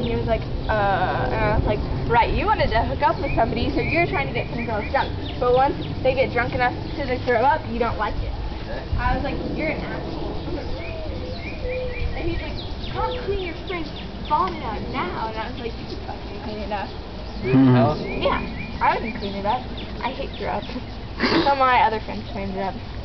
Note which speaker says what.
Speaker 1: And he was like, and I was like, right, you wanted to hook up with somebody, so you're trying to get some girls drunk. But once they get drunk enough to throw up, you don't like it. I was like, you're an asshole. And he's like, come clean your friend's vomit out now. And I was like, you can fucking clean it up. Yeah, I wouldn't clean it up. I hate throw up. So my other friends cleaned it up.